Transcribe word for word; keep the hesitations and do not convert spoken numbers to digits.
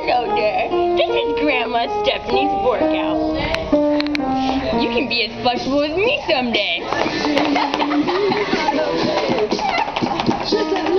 Hello there. This is Grandma Stephanie's workout. You can be as flexible as me someday.